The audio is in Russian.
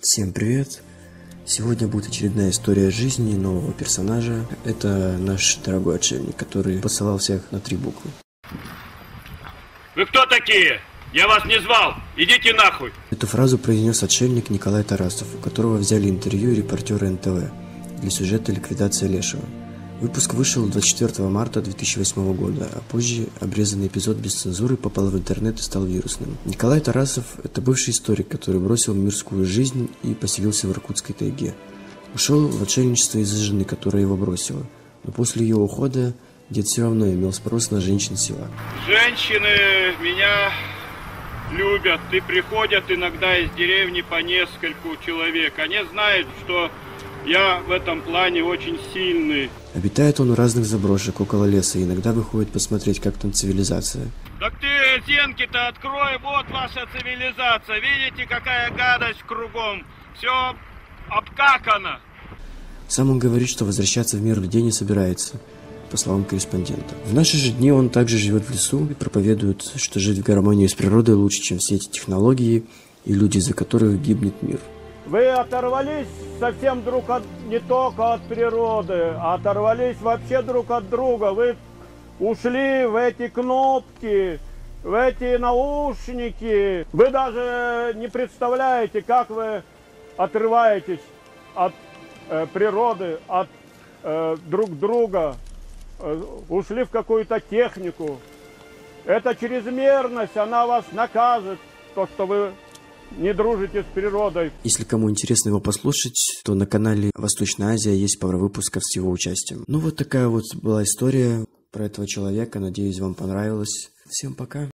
Всем привет! Сегодня будет очередная история жизни нового персонажа. Это наш дорогой отшельник, который посылал всех на 3 буквы. Вы кто такие? Я вас не звал! Идите нахуй! Эту фразу произнес отшельник Николай Тарасов, у которого взяли интервью репортеры НТВ для сюжета «Ликвидация Лешего». Выпуск вышел 24 марта 2008 года, а позже обрезанный эпизод без цензуры попал в интернет и стал вирусным. Николай Тарасов – это бывший историк, который бросил мирскую жизнь и поселился в Иркутской тайге. Ушел в отшельничество из-за жены, которая его бросила. Но после ее ухода дед все равно имел спрос на женщин села. Женщины меня любят и приходят иногда из деревни по нескольку человек. Они знают, что я в этом плане очень сильный. Обитает он у разных заброшек около леса и иногда выходит посмотреть, как там цивилизация. Так ты зенки-то открой, вот ваша цивилизация. Видите, какая гадость кругом. Все обкакано. Сам он говорит, что возвращаться в мир людей не собирается, по словам корреспондента. В наши же дни он также живет в лесу и проповедует, что жить в гармонии с природой лучше, чем все эти технологии и люди, из-за которых гибнет мир. Вы оторвались совсем не только от природы, а оторвались вообще друг от друга. Вы ушли в эти кнопки, в эти наушники. Вы даже не представляете, как вы отрываетесь от природы, от друг друга. Ушли в какую-то технику. Эта чрезмерность, она вас накажет, то, что вы не дружите с природой. Если кому интересно его послушать, то на канале Восточная Азия есть пару выпусков с его участием. Ну вот такая вот была история про этого человека. Надеюсь, вам понравилось. Всем пока.